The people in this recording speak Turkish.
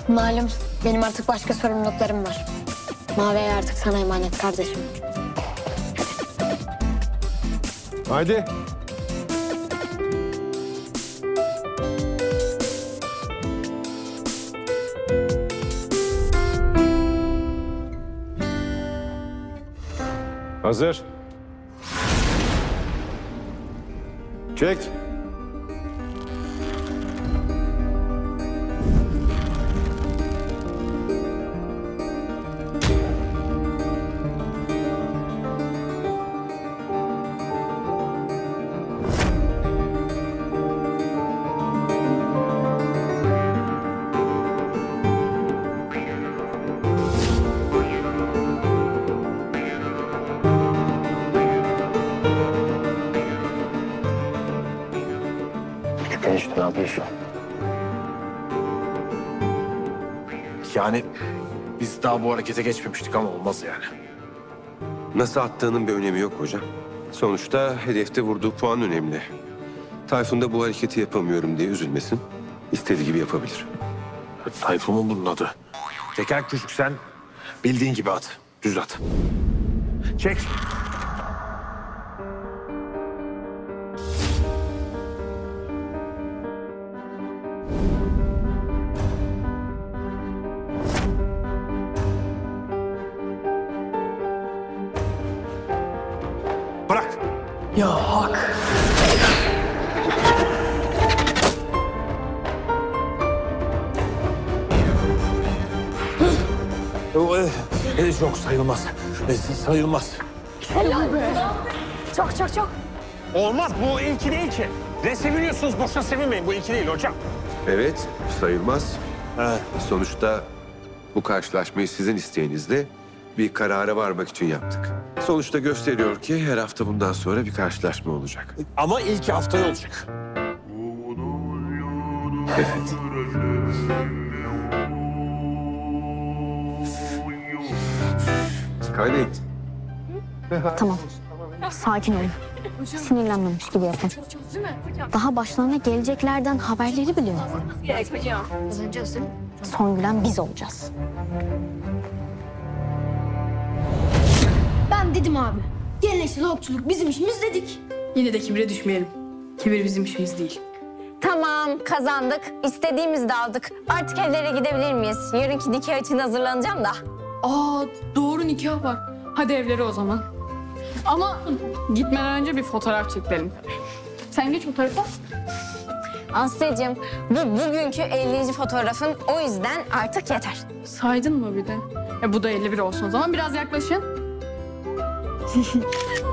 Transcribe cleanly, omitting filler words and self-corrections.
Malum benim artık başka sorumluluklarım var. Mavi'ye artık sana emanet kardeşim. Haydi. Hazır. Çek. Enişte ne yapıyorsun? Yani biz daha bu harekete geçmemiştik ama olmaz yani. Nasıl attığının bir önemi yok hocam. Sonuçta hedefte vurduğu puan önemli. Tayfun da bu hareketi yapamıyorum diye üzülmesin. İstediği gibi yapabilir. Tayfun mu bunun adı? Teker küçük sen bildiğin gibi at. Düz at. Çek. Bırak. Ya hak. Yok sayılmaz. Sayılmaz. Çok. Olmaz, bu ilki değil ki. Ne seviniyorsunuz, boşuna sevinmeyin. Bu ilki değil hocam. Evet, sayılmaz. Sonuçta bu karşılaşmayı sizin isteğinizle bir karara varmak için yaptık. Sonuçta gösteriyor ki her hafta bundan sonra bir karşılaşma olacak. Ama ilk haftaya olacak. Evet. Skylight. Tamam. Sakin olun. Sinirlenmemiş gibi yapın. Daha başlarına geleceklerden haberleri bile yok. Son gülen biz olacağız. Ben dedim abi. Geleneksel okçuluk bizim işimiz dedik. Yine de kibre düşmeyelim. Kibir bizim işimiz değil. Tamam, kazandık. İstediğimizi de aldık. Artık evlere gidebilir miyiz? Yarınki nikah için hazırlanacağım da. Aa, doğru, nikah var. Hadi evlere o zaman. Ama gitmeden önce bir fotoğraf çekelim. Sen geç o tarafa. Aslı'cığım, bu bugünkü 50. fotoğrafın, o yüzden artık yeter. Saydın mı bir de? Bu da 51 olsun o zaman. Biraz yaklaşın.